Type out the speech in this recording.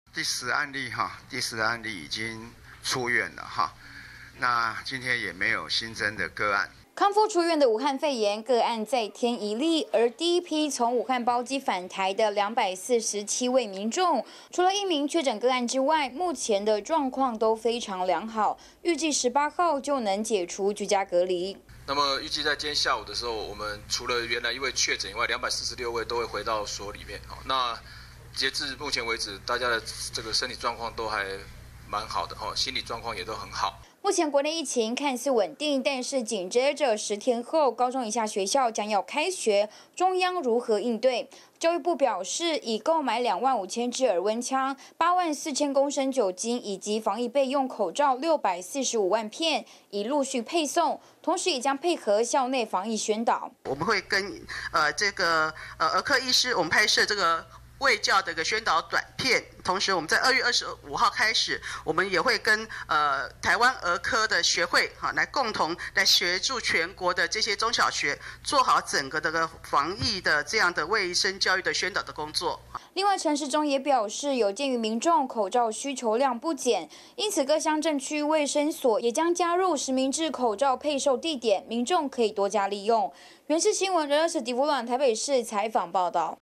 第10案例第10案例已经出院了那今天也没有新增的个案。 康复出院的武汉肺炎个案再添1例，而第一批从武汉包机返台的247位民众，除了1名确诊个案之外，目前的状况都非常良好，预计18号就能解除居家隔离。 那么预计在今天下午的时候，我们除了原来1位确诊以外，246位都会回到所里面。那截至目前为止，大家的这个身体状况都还蛮好的心理状况也都很好。 目前国内疫情看似稳定，但是紧接着10天后，高中以下学校将要开学，中央如何应对？教育部表示，已购买25000支耳温枪、84000公升酒精以及防疫备用口罩645万片，已陆续配送。同时，也将配合校内防疫宣导。 我们会跟儿科医师，我们拍摄这个卫教的一个宣导短片，同时我们在2月25号开始，我们也会跟台湾儿科的学会来共同来协助全国的这些中小学做好整个的防疫的这样的卫生教育的宣导的工作。 另外，陈时中也表示，有鉴于民众口罩需求量不减，因此各乡镇区卫生所也将加入实名制口罩配售地点，民众可以多加利用。原视新闻人士狄福朗台北市采访报道。